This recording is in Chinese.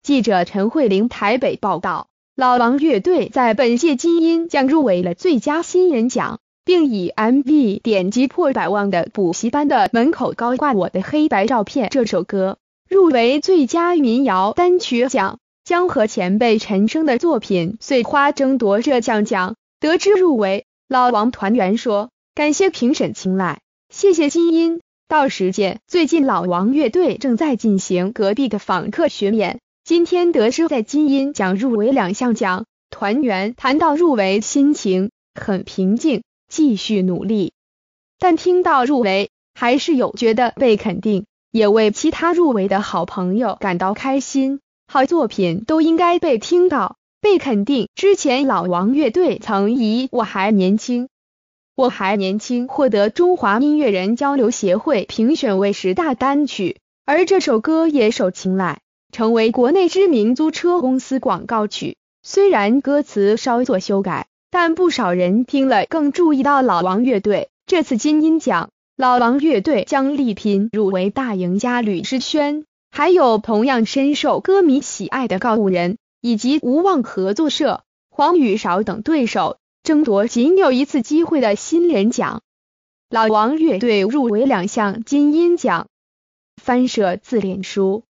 记者陈慧玲台北报道，老王乐队在本届金音奖入围了最佳新人奖，并以 MV 点击破100万的补习班的门口高挂我的黑白照片这首歌入围最佳民谣单曲奖，将和前辈陈升的作品《碎花》争夺这项奖。得知入围，老王团员说，感谢评审青睐，谢谢金音。到时间，最近老王乐队正在进行隔壁的访客巡演，今天得知在金音奖入围2项奖，团员谈到入围心情很平静，继续努力。但听到入围，还是有觉得被肯定，也为其他入围的好朋友感到开心。好作品都应该被听到，被肯定。之前老王乐队曾以我还年轻获得中华音乐人交流协会评选为10大单曲，而这首歌也受青睐，成为国内知名租车公司广告曲。虽然歌词稍作修改，但不少人听了更注意到老王乐队。这次金音奖，老王乐队将力拼入围大赢家吕诗轩，还有同样深受歌迷喜爱的告五人以及无望合作社、黄宇韶等对手，争夺仅有一次机会的新人奖。老王乐队入围2项金音奖。翻摄自脸书。